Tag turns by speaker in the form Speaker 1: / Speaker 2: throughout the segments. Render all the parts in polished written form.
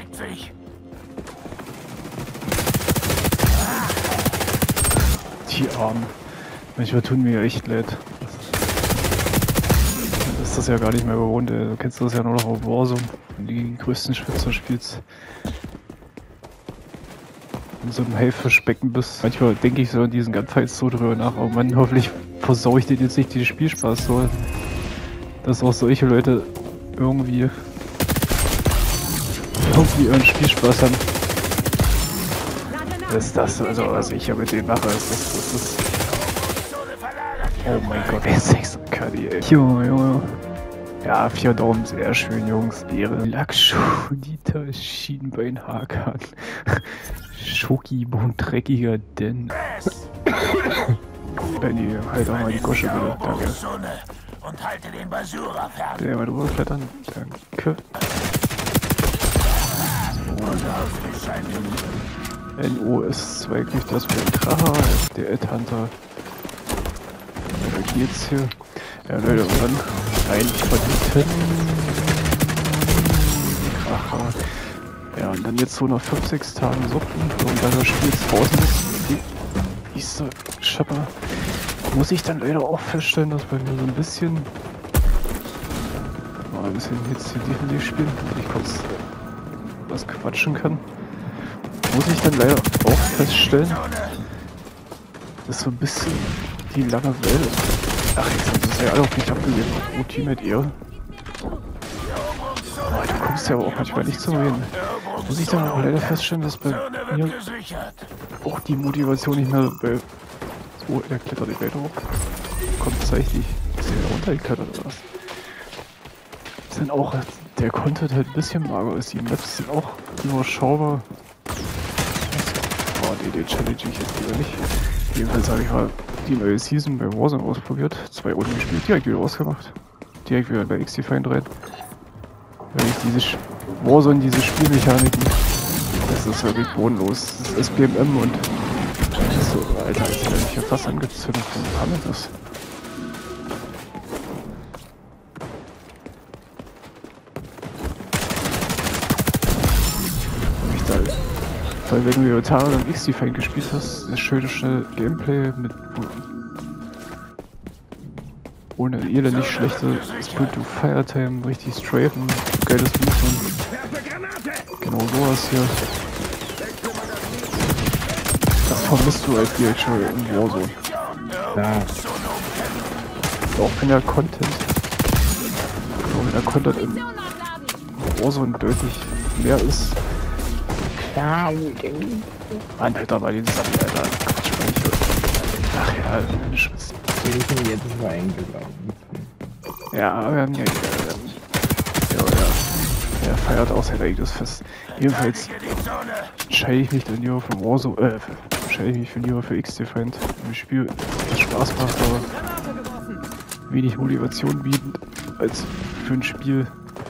Speaker 1: bewegt sich.
Speaker 2: Die Armen. Manchmal tun mir echt leid. Das ist das ja gar nicht mehr gewohnt, ey. Du kennst das ja nur noch auf Warzone, wenn du die größten Schwitzer spielst. In so einem Haifischbecken bist. Manchmal denke ich so an diesen Gunfights so drüber nach, oh Mann, hoffentlich versau ich dir jetzt nicht den Spielspaß so. Dass auch solche Leute irgendwie ihren Spielspaß haben. Das, also was ich ja mit denen mache, das ist... Oh mein Gott, ey, 6 KD, ey. Junge. Ja, 4 Daumen, sehr schön, Jungs. Ehre. Lakshunita Schienbeinhakan. Schokibon dreckiger denn. Benny, halt auch mal die Gosche bitte, danke.
Speaker 1: Und halte den Basura fern.
Speaker 2: Der mal drüber klettern, danke. NOS2 kriegt das mit dem Kracher, der Ed Hunter. Da geht's hier. Ja, Leute, und dann ein verdienten Kracher. Ja, und dann jetzt so nach 5-6 Tagen suchten und dann das Spiel draußen ist. Die ist Schapper. Muss ich dann leider auch feststellen, dass bei mir so ein bisschen jetzt hier definitiv spielen, damit ich kurz was quatschen kann. Muss ich dann leider auch feststellen, dass so ein bisschen die lange Welle. Ach, jetzt haben sie es ja alle auf mich abgegeben. Oh, Teammate ihr. Oh, du kommst ja aber auch manchmal nicht zum Reden. Muss ich dann auch leider feststellen, dass bei mir auch die Motivation nicht mehr bei... Oh, er klettert die Welt hoch. Kommt tatsächlich. Ist er runtergeklettert oder was? Ist dann auch... Der Content halt ein bisschen mager ist. Die Maps sind auch überschaubar. Oh, den challenge ich jetzt lieber nicht. Jedenfalls habe ich mal die neue Season bei Warzone ausprobiert. 2 Runden gespielt, direkt wieder ausgemacht. Direkt wieder bei XDefiant rein. Weil ich Warzone, diese Spielmechaniken, das ist wirklich bodenlos. Das ist SBMM und so, Alter, ich habe mich hier fast angezündet von Hamilton. Weil wenn du Yotaro und XDefiant gespielt hast, das schöne schnelle Gameplay mit ohne elendig schlechte Split to Fire Time, richtig straight und geiles Movement. Genau sowas hier. Das vermisst du als DHL in Warzone. Ja. Auch wenn der Content in Warzone deutlich mehr ist. Ja, Mann, Alter, bei den Sachen, Alter. Quatsch, ach ja, Schwitz.
Speaker 3: Wir sind jetzt nur eingelaufen.
Speaker 2: Ja, wir haben ja. Er feiert auch sein eigenes Fest. Jedenfalls entscheide ich mich dann lieber für Warzone, für XDefiant. Ein Spiel, das Spaß macht, aber wenig Motivation bietet, als für ein Spiel,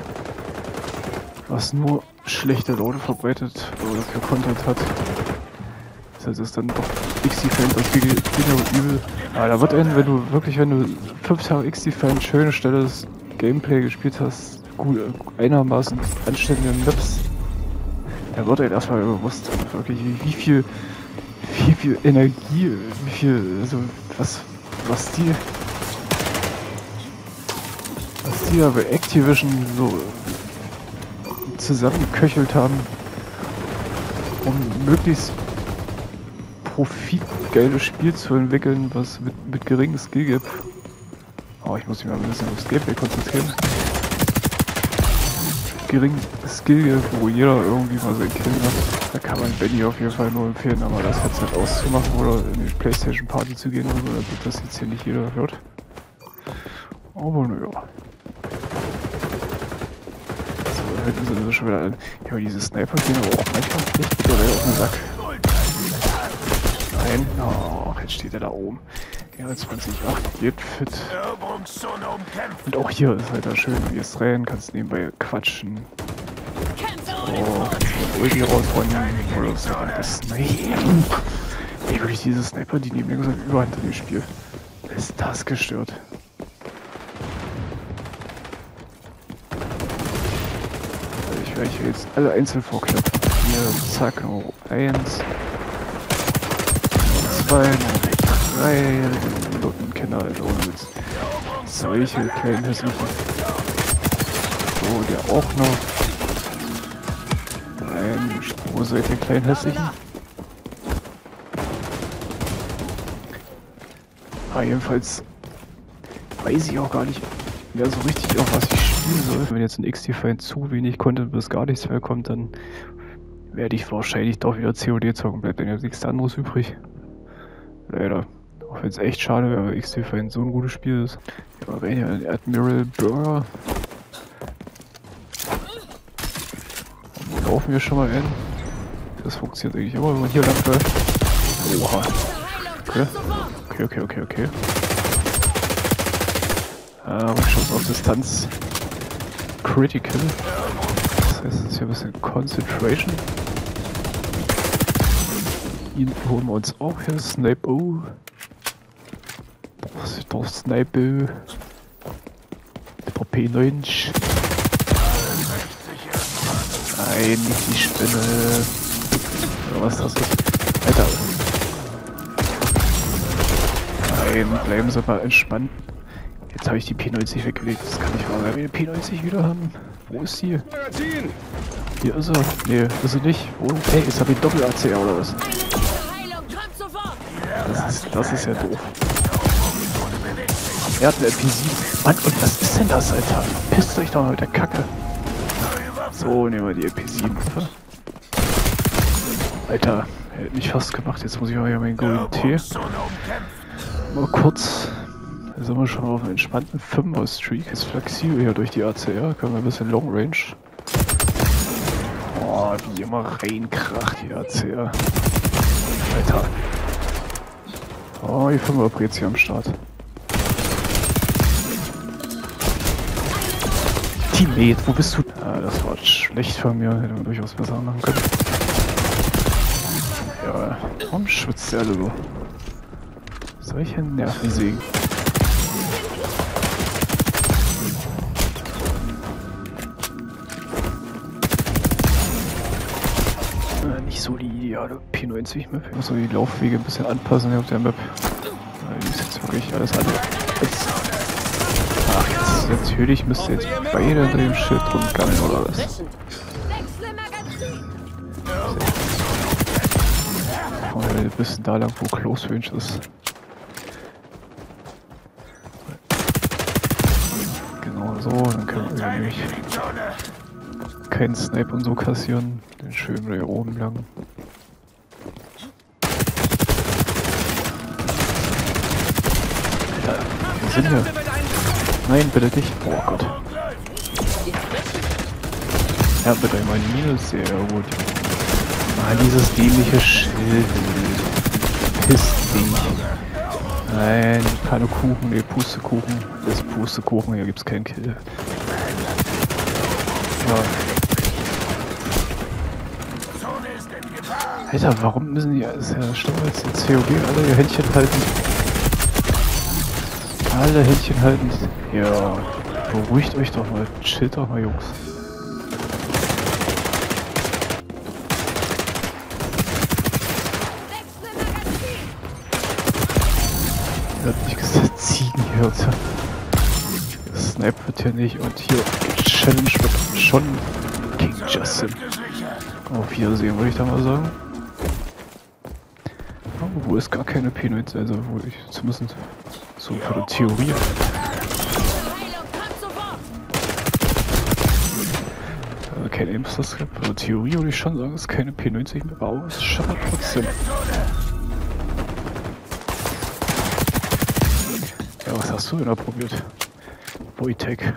Speaker 2: was nur schlechte Laune verbreitet oder für Content hat. Das heißt, es ist dann doch XDefiant das Dinge und Übel. Aber da wird wenn du 5 Tage XDefiant schöne Stelle des Gameplay gespielt hast, gut, einigermaßen anständige Maps, da wird einem erstmal bewusst, wirklich, wie viel Energie, also was die da bei Activision so zusammengeköchelt haben, um möglichst profitgeiles Spiel zu entwickeln, was mit geringem Skill gibt. Oh, ich muss mich mal ein bisschen aufs Gameplay konzentrieren. Geringen Skill gibt, wo jeder irgendwie mal seinen Kill hat. Da kann man Benny auf jeden Fall nur empfehlen, aber das Headset auszumachen oder in die Playstation Party zu gehen oder so, damit das jetzt hier nicht jeder hört. Aber naja. Hinten sind sie schon wieder an. Ja, diese Sniper gehen aber auch manchmal echt mittlerweile auf den Sack. Nein, oh, jetzt steht er da oben. Ja, 20,8 geht fit. Und auch hier ist halt da schön, du gehst rein, kannst nebenbei quatschen. Oh, Ulti rausräumen oder so. Das Snipen. Ey, wirklich diese Sniper, die neben mir gesagt Überhand in dem Spiel. Ist das gestört. werde ich jetzt alle einzeln vorklappen. Hier, zack, oh, 1, 2, 3, Notenkenner, also ohne Witz. Solche kleinen hässlichen. So, der auch noch. Wo seid ihr kleinen hässlichen? Jedenfalls weiß ich auch gar nicht mehr so richtig, auf was ich spielen soll. Wenn jetzt ein XD-Feind zu wenig Content bis gar nichts mehr kommt, dann werde ich wahrscheinlich doch wieder COD zocken. Bleibt dann ja nichts anderes übrig. Leider. Auch wenn es echt schade wäre, weil XD-Feind so ein gutes Spiel ist. Ja, wenn ja ein Admiral Burger. Laufen wir schon mal ein. Das funktioniert eigentlich immer, wenn man hier lang läuft. Oha. Okay. Schuss auf Distanz. Critical. Das heißt, es ist hier ein bisschen Concentration. Ihn holen wir uns auch hier. Snipe. Oh. Was ist doch Snipe? Der P9. Nein, nicht die Spinne. Oder was das ist. Alter. Nein, bleiben Sie mal entspannt. Jetzt habe ich die P90 weggelegt. Das kann nicht wahr sein. Wir die P90 wieder haben. Wo ist sie? Hier ist er. Nee, ist sie nicht. Wo? Hey, jetzt habe ich Doppel-ACR oder was? Das ist ja doof. Er hat eine MP7. Mann, und was ist denn das, Alter? Pisst euch doch mal mit der Kacke. So, nehmen wir die MP7. Alter, er hat mich fast gemacht. Jetzt muss ich mal hier meinen Golden Tee. Mal kurz. Da sind wir schon auf einem entspannten 5er-Streak. Ist flexibel hier durch die ACR. Können wir ein bisschen Long Range. Boah, wie immer reinkracht die ACR. Alter. Oh, die 5er-Brez hier am Start. Teammate, wo bist du? Ah, das war schlecht von mir. Hätte man durchaus besser machen können. Ja, warum schwitzt der alle so? Solche Nervensägen. Nicht so die ideale P90-Map. Ich muss so die Laufwege ein bisschen anpassen hier auf der Map. Die ist jetzt wirklich alles andere. Ach, jetzt natürlich müsste jetzt beide unter dem Schild rumgammeln oder was? Ein bisschen da lang, wo Close Range ist. Genau so, dann können wir nämlich keinen Snipe und so kassieren. Den schön hier oben lang. Alter, wir sind hier. Nein, bitte nicht. Oh Gott. Ja, bitte immer Minus, sehr gut. Ah, dieses dämliche Schild. Pisst dich. Nein, keine Kuchen, nee, Pustekuchen. Das ist Pustekuchen, hier gibt's keinen Kill. Ja. Alter, warum müssen die, das ist ja schlimmer als in COG, alle ihr Händchen halten. Alle Händchen halten. Ja, beruhigt euch doch mal, chillt doch mal, Jungs. Er hat nicht gesagt, Ziegen hier. Das Snipe wird hier nicht und hier Challenge wird schon King Justin. Auf Wiedersehen, würde ich da mal sagen. Wo ist gar keine P90, also wo ich zumindest so für die Theorie. Also kein Aimster-Script, für die Theorie würde ich schon sagen, es ist keine P90 mehr, aber es scheppert trotzdem. Ja, was hast du denn da probiert? Wojtek.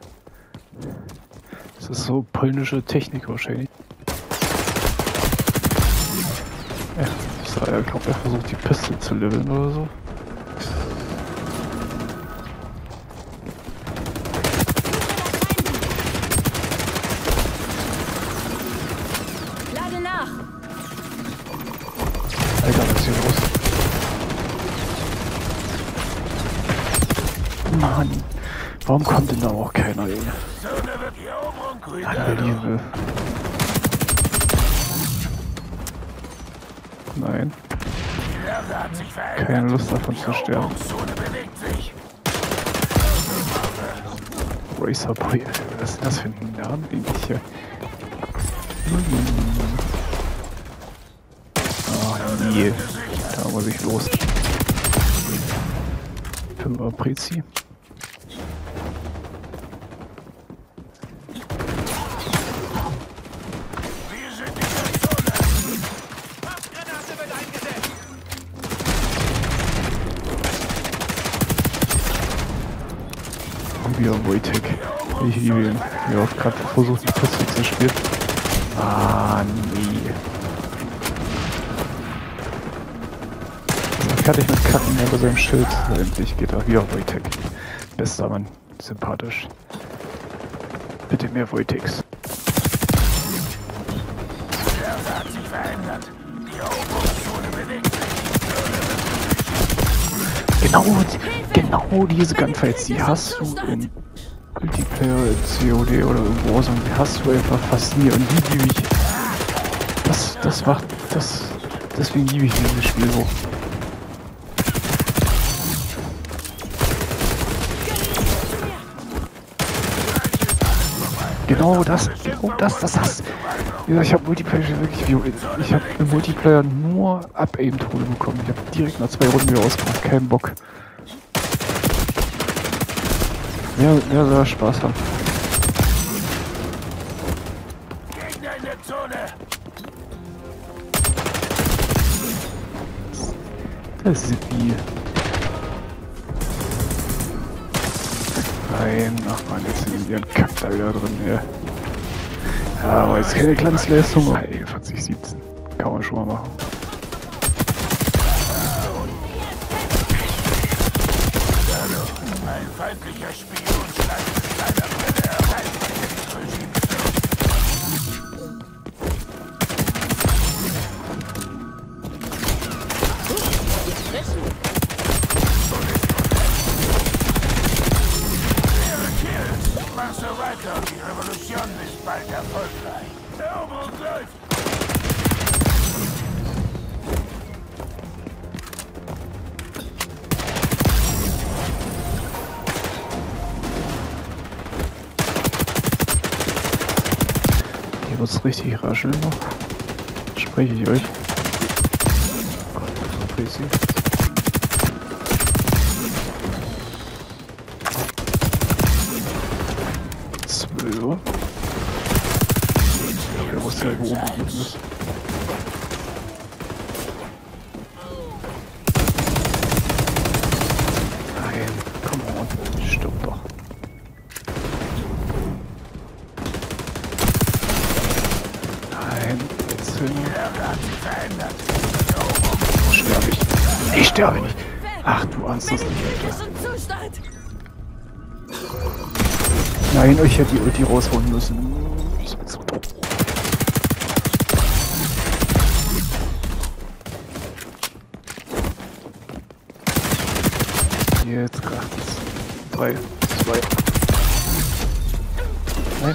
Speaker 2: Das ist so polnische Technik wahrscheinlich. Ja, ich glaube, er versucht die Piste zu leveln oder so.
Speaker 4: Lade nach!
Speaker 2: Alter, was ist hier los? Mann, warum kommt denn da auch keiner, ey? Liebe. Nein.
Speaker 1: Die Lage hat sich verändert.
Speaker 2: Keine Lust davon zu sterben.
Speaker 1: Die Zone bewegt sich.
Speaker 2: Racer Boy. Was ist das für ein Name, den ich hier... Oh nee. Da muss ich los. 5er Prezi.
Speaker 1: Wir sind in der Zone.
Speaker 4: Granate wird eingesetzt.
Speaker 2: Und wieder Wojtek. Ich liebe ihn. Wie oft gerade versucht, die Pistole zu spielen. Ah, nee. Fertig mit Kacken über seinem Schild. Endlich geht er wieder Wojtek. Bester Mann. Sympathisch. Bitte mehr Wojteks.
Speaker 1: Die Lage hat sich verändert. Die Eroberungszone bewegt sich.
Speaker 2: Genau diese Gunfights, die hast du in Multiplayer, COD oder in Warzone, die hast du einfach fast nie und die liebe ich. Das macht, deswegen liebe ich dieses Spiel so. Genau das hast. Wie gesagt, ich habe Multiplayer wirklich, ich habe im Multiplayer nur Up-Aim-Tode bekommen. Ich habe direkt nach 2 Runden wieder ausgemacht, keinen Bock. Wer soll Spaß haben?
Speaker 1: Gegner in der Zone.
Speaker 2: Das ist wie. Nein, ach man, jetzt sind die ein Kack da wieder drin, ja. Ja, aber jetzt keine Glanzleistung. Hey, 4017. Kann man schon mal machen.
Speaker 1: Ein feindlicher Spion schleicht mit seiner Brille herein. Mach so weiter, die Revolution ist bald erfolgreich. Eroberung läuft.
Speaker 2: Hier wird's richtig rascheln noch. Spreche ich euch. Gott, so crazy. So. Der wusste ja, wo oben ist. Nein, komm on, stirb doch. Nein, jetzt hin. Sterbe ich. Ich sterbe nicht. Ach, du ahnst das nicht, Alter. Nein, ich hätte die Ulti rausholen müssen. Ich bin so doof. Jetzt kracht's. 3, 2. Nein.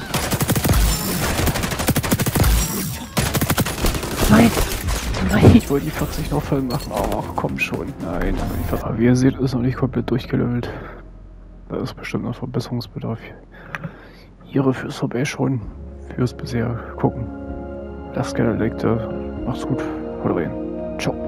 Speaker 2: Nein! Nein! Ich wollte die 40 noch voll machen. Ach, komm schon. Nein. Aber wie ihr seht, ist noch nicht komplett durchgelevelt. Da ist bestimmt noch Verbesserungsbedarf. Ihre fürs Vorbeischauen, fürs bisher gucken. Lasst gerne ein Like da. Macht's gut. Haut rein. Ciao.